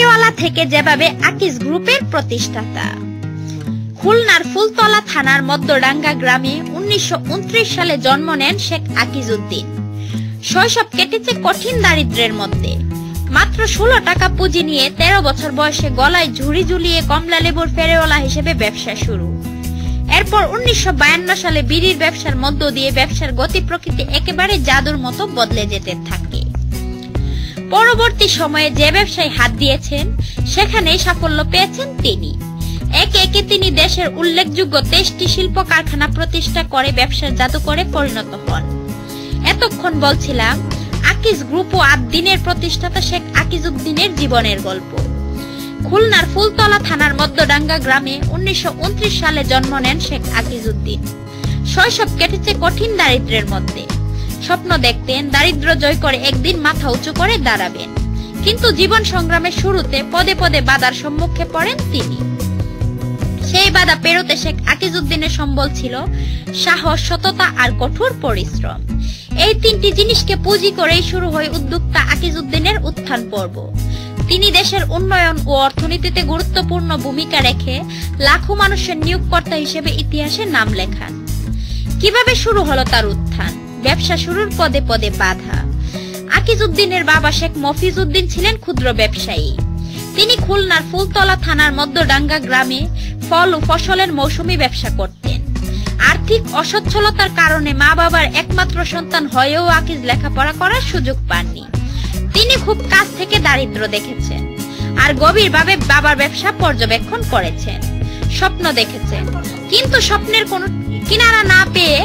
ফেরিওয়ালা থেকে যেভাবে আকিজ গ্রুপের প্রতিষ্ঠাতা। খুলনার ফুলতলা থানার মধ্যডাঙ্গা গ্রামে 1929 সালে জন্ম নেন শেখ আকিজ উদ্দিন। শৈশব কেটেছে কঠিন দারিদ্র্যের মধ্যে। মাত্র 16 টাকা পুঁজি নিয়ে 13 বছর বয়সে গলায় ঝুড়ি ঝুলিয়ে কমলা লেবুর ফেরিওয়ালা হিসেবে ব্যবসা শুরু। এরপর 1952 সালে বিড়ির ব্যবসার মধ্য দিয়ে ব্যবসার গতি প্রকৃতি একেবারে জাদুর মতো বদলে যেতে থাকে। পরবর্তী সময়ে যে ব্যবসায় হাত দিয়েছেন সেখানেই সাফল্য পেয়েছেন তিনি। একে একে তিনি দেশের উল্লেখযোগ্য 23টি শিল্প কারখানা প্রতিষ্ঠা করে ব্যবসার জাদুকরে পরিণত হন। এতক্ষণ বলছিলাম আকিজ গ্রুপ ও আদ্দিনের প্রতিষ্ঠাতা শেখ আকিজ উদ্দিনের জীবনের গল্প। খুলনার ফুলতলা থানার মধ্যডাঙ্গা গ্রামে 1929 সালে জন্ম নেন শেখ আকিজ উদ্দিন। শৈশব কেটেছে কঠিন দারিদ্র্যের মধ্যে। স্বপ্ন দেখতেন দারিদ্র্য জয় করে একদিন মাথা উঁচু করে দাঁড়াবেন, কিন্তু জীবন সংগ্রামের শুরুতে পদে পদে বাধার সম্মুখে পড়েন তিনি। সেই বাধা পেরোতে শেখ আকিজ উদ্দিনের সম্বল ছিল সাহস, সততা আর কঠোর পরিশ্রম। এই তিনটি জিনিসকে পুঁজি করেই শুরু হয় উদ্যোক্তা আকিজ উদ্দিনের উত্থান পর্ব। তিনি দেশের উন্নয়ন ও অর্থনীতিতে গুরুত্বপূর্ণ ভূমিকা রেখে লাখো মানুষের নিয়োগকর্তা হিসেবে ইতিহাসে নাম লেখান। কিভাবে শুরু হলো তার উত্থান? ব্যবসা শুরুর পদে পদে বাধা। আকিজ উদ্দিনের বাবা শেখ মফিজ উদ্দিন ছিলেন ক্ষুদ্র ব্যবসায়ী। তিনি খুলনার ফুলতলা থানার মধ্যডাঙ্গা গ্রামে ফল ও ফসলের মৌসুমি ব্যবসা করতেন। আর্থিক অসচ্ছলতার কারণে মা বাবার একমাত্র সন্তান হয়েও আকিজ লেখাপড়া করার সুযোগ পাননি। তিনি খুব কাছ থেকে দারিদ্র্য দেখেছেন আর গভীরভাবে বাবার ব্যবসা পর্যবেক্ষণ করেছেন, স্বপ্ন দেখেছেন। কিন্তু স্বপ্নের কোনো কিনারা না পেয়ে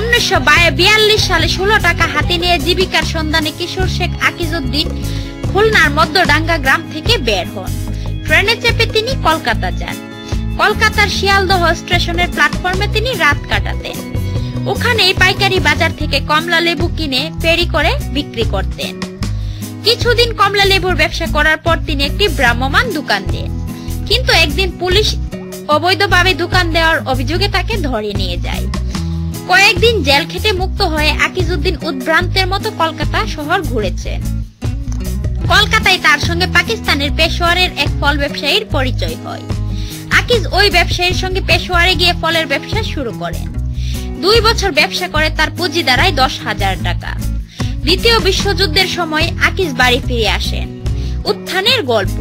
1942 সালে 16 টাকা হাতে নিয়ে জীবিকার সন্ধানে কিশোর শেখ আকিজ উদ্দিন খুলনার মধ্যডাঙ্গা গ্রাম থেকে বের হন। ট্রেনে চেপে তিনি কলকাতা যান। কলকাতার শিয়ালদহ স্টেশনের প্ল্যাটফর্মে তিনি রাত কাটাতেন। ওখানেই পাইকারি বাজার থেকে কমলা লেবু কিনে ফেরি করে বিক্রি করতেন। কিছুদিন কমলা লেবুর ব্যবসা করার পর তিনি একটি ভ্রাম্যমাণ দোকান দেন, কিন্তু একদিন পুলিশ অবৈধভাবে দোকান দেওয়ার অভিযোগে তাকে ধরে নিয়ে যায়। কয়েকদিন জেল খেটে মুক্ত হয়ে আকিজ উদ্দিন উদ্ভ্রান্তের মতো কলকাতা শহর ঘুরেছেন। কলকাতায় তার সঙ্গে পাকিস্তানের পেশোয়ারের এক ফল ব্যবসায়ীর পরিচয় হয়। আকিজ ওই ব্যবসায়ীর সঙ্গে পেশোয়ারে গিয়ে ফলের ব্যবসা শুরু করেন। 2 বছর ব্যবসা করে তার পুঁজি দাঁড়ায় 10,000 টাকা। দ্বিতীয় বিশ্বযুদ্ধের সময় আকিজ বাড়ি ফিরে আসেন। উত্থানের গল্প।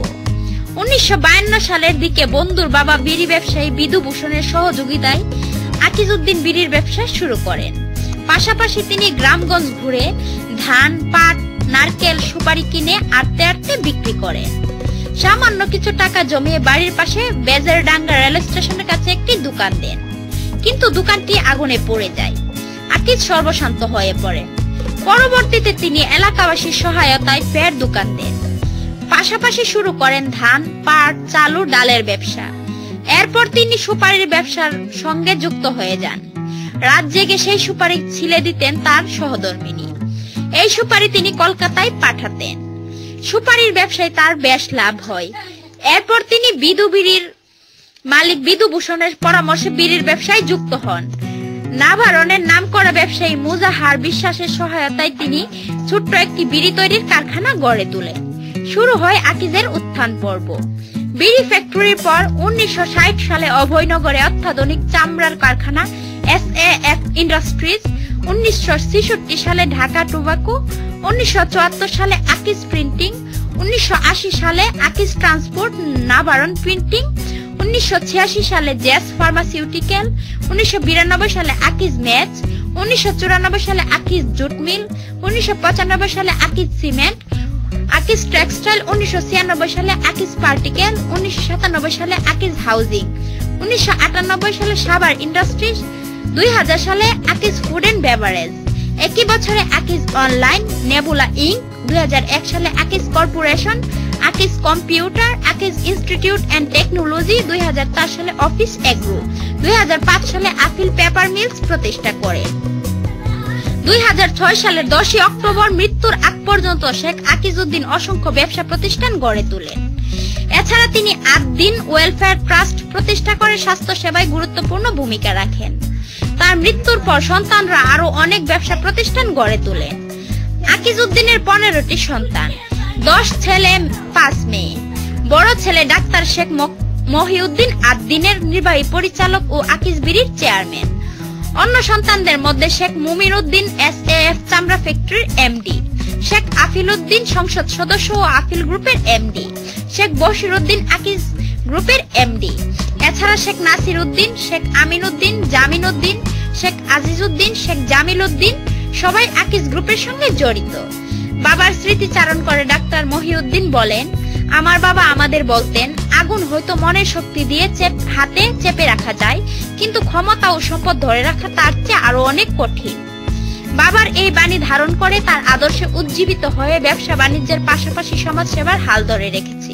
1952 সালের দিকে বন্ধুর বাবা বিড়ি ব্যবসায়ী বিধুভূষণের সহযোগিতায় আকিজ উদ্দিন বিড়ির ব্যবসা শুরু করেন। পাশাপাশি তিনি গ্রামগঞ্জ ঘুরে ধান, পাট, নারকেল, সুপারি কিনে আড়তে আড়তে বিক্রি করেন। সামান্য কিছু টাকা জমিয়ে বাড়ির পাশে বেজেরডাঙ্গা রেল স্টেশনের কাছে একটি দোকান দেন, কিন্তু দোকানটি আগুনে পড়ে যায়। আকিজ সর্বশান্ত হয়ে পড়েন। পরবর্তীতে তিনি এলাকাবাসীর সহায়তায় ফের দোকান দেন। পাশাপাশি শুরু করেন ধান, পাট, চালু, ডালের ব্যবসা। এরপর তিনি সুপারির ব্যবসার সঙ্গে যুক্ত হয়ে যান। রাত জেগে সেই সুপারি ছিলে দিতেন তার সহধর্মিনী। এই সুপারি তিনি কলকাতায় পাঠাতেন। সুপারির ব্যবসায় তার বেশ লাভ হয়। এরপর তিনি বিড়ির মালিক বিধুভূষণের পরামর্শে বিড়ির ব্যবসায় যুক্ত হন। নাভারণের নামকরা ব্যবসায়ী মুজাহার বিশ্বাসের সহায়তায় তিনি ছোট্ট একটি বিড়ি তৈরির কারখানা গড়ে তোলেন। শুরু হয় আকিজের উত্থান পর্ব। বিড়ি ফ্যাক্টরির পর 1960 সালে অভয়নগরে অত্যাধুনিক চামড়ার কারখানা SAF ইন্ডাস্ট্রিজ, 1966 সালে ঢাকা টোবাকো, 1974 সালে আকিজ প্রিন্টিং, 1980 সালে আকিজ ট্রান্সপোর্ট নাভারণ প্রিন্টিং, 1986 সালে জেস ফার্মাসিউটিক্যাল, 1992 সালে আকিজ ম্যাচ, 1994 সালে আকিজ জুট মিল, 1995 সালে আকিজ সিমেন্ট, আকিজ টেক্সটাইল, 1996 সালে আকিজ পার্টিকেল, 1997 সালে আকিজ হাউজিং, 1998 সালে সাভার ইন্ডাস্ট্রিজ, 2000 সালে আকিজ ফুড এন্ড বেভারেজ। একই বছরে আকিজ অনলাইন, নেবুলা ইঙ্ক, 2001 সালে Akij Corporation, Akij Computer, Akij Institute and Technology, 2004 সালে অফিস এগ্রো, 2005 সালে আফিল পেপার মিলস প্রতিষ্ঠা করে। 2006 সালের 10 অক্টোবর মৃত্যুর আগ পর্যন্ত শেখ আকিজ উদ্দিন অসংখ্য ব্যবসা প্রতিষ্ঠান গড়ে তোলেন। এছাড়া তিনি আদ্দিন ওয়েলফেয়ার ট্রাস্ট প্রতিষ্ঠা করে স্বাস্থ্য সেবায় গুরুত্বপূর্ণ ভূমিকা রাখেন। তার মৃত্যুর পর সন্তানরা আরো অনেক ব্যবসা প্রতিষ্ঠান গড়ে তোলেন। আকিজ উদ্দিনের 15টি সন্তান, 10 ছেলে 5 মেয়ে। বড় ছেলে ডাক্তার শেখ মহিউদ্দিন আদ্দিনের নির্বাহী পরিচালক ও আকিজ বিড়ির চেয়ারম্যান। অন্য সন্তানদের মধ্যে শেখ মুমিন উদ্দিন এসএএফ চামড়া ফ্যাক্টরির এমডি, শেখ আফিল উদ্দিন সংসদ সদস্য ও আফিল গ্রুপের এমডি, শেখ বশির উদ্দিন আকিজ গ্রুপের এমডি। এছাড়া শেখ নাসির উদ্দিন, শেখ আমিন উদ্দিন, জামিন উদ্দিন, শেখ আজিজ উদ্দিন, শেখ জামিল উদ্দিন সবাই আকিজ গ্রুপের সঙ্গে জড়িত। বাবার স্মৃতিচারণ করে ডাক্তার মহিউদ্দিন বলেন, আমার বাবা আমাদের বলতেন, আগুন হয়তো মনের শক্তি দিয়ে হাতে চেপে রাখা যায়, কিন্তু ক্ষমতা ও সম্পদ ধরে রাখা তার চেয়ে আরো অনেক কঠিন। বাবার এই বাণী ধারণ করে তার আদর্শে উজ্জীবিত হয়ে ব্যবসা বাণিজ্যের পাশাপাশি সমাজ সেবার হাল ধরে রেখেছি।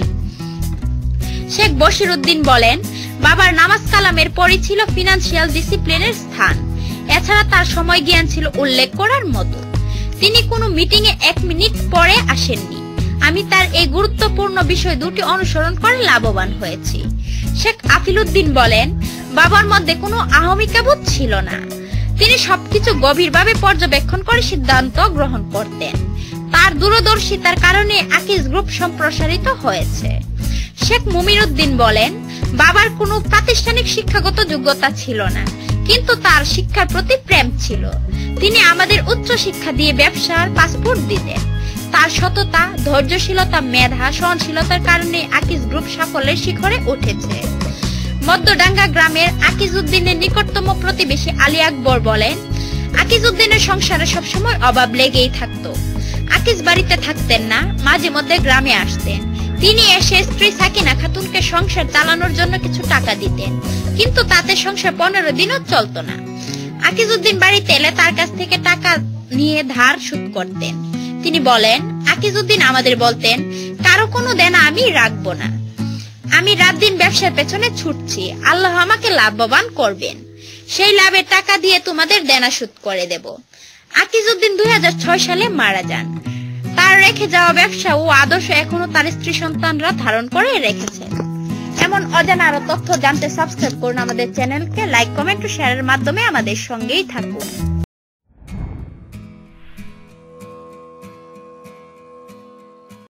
শেখ বশির উদ্দিন বলেন, বাবার নামাজ কালামের পরই ছিল ফিনান্সিয়াল ডিসিপ্লিনের স্থান। এছাড়া তার সময় জ্ঞান ছিল উল্লেখ করার মতো। তিনি কোনো মিটিং এ 1 মিনিট পরে আসেননি। আমি তার এই গুরুত্বপূর্ণ বিষয় দুটি অনুসরণ করে লাভবান হয়েছি। শেখ আফিল উদ্দিন বলেন, বাবার মধ্যে কোনো আহমিকাবোধ ছিল না। তিনি সবকিছু গভীরভাবে পর্যবেক্ষণ করে সিদ্ধান্ত গ্রহণ করতেন। তার দূরদর্শিতার কারণে আকিজ গ্রুপ সম্প্রসারিত হয়েছে। শেখ মুমিন উদ্দিন বলেন, বাবার কোনো প্রাতিষ্ঠানিক শিক্ষাগত যোগ্যতা ছিল না, কিন্তু তার শিক্ষার প্রতি প্রেম ছিল। তিনি আমাদের উচ্চ শিক্ষা দিয়ে ব্যবসার পাসপোর্ট দিতেন। তার সততা, ধৈর্যশীলতা, মেধা, সহনশীলতার কারণে আকিজ গ্রুপ সাফল্যের শিখরে উঠেছে। মধ্যডাঙ্গা গ্রামের আকিজ উদ্দিনের নিকটতম প্রতিবেশী আলী আকবর বলেন, আকিজ উদ্দিনের সংসারে সবসময় অভাব লেগেই থাকতো। আকিজ বাড়িতে থাকতেন না, মাঝে মধ্যে গ্রামে আসতেন। তিনি এসে স্ত্রী সাকিনা খাতুনকে সংসার চালানোর জন্য কিছু টাকা দিতেন, কিন্তু তাতে সংসার 15 দিনও চলতো না। আকিজ উদ্দিন বাড়িতে এলে তার কাছ থেকে টাকা নিয়ে ধার শোধ করতেন। তিনি বলেন, আকিজ উদ্দিন আমাদের বলতেন, কারো কোনো দেনা আমি রাখবো না। আমি রাত দিন ব্যবসার পেছনে ছুটছি, আল্লাহ আমাকে লাভবান করবেন। সেই লাভের টাকা দিয়ে তোমাদের দেনা শোধ করে দেব। আকিজ উদ্দিন 2006 সালে মারা যান। তার রেখে যাওয়া ব্যবসা ও আদর্শ এখনো তার স্ত্রী সন্তানরা ধারণ করে রেখেছেন। এমন অজানা আরো তথ্য জানতে সাবস্ক্রাইব করুন আমাদের চ্যানেলকে, লাইক, কমেন্ট ও শেয়ারের মাধ্যমে আমাদের সঙ্গেই থাকুন।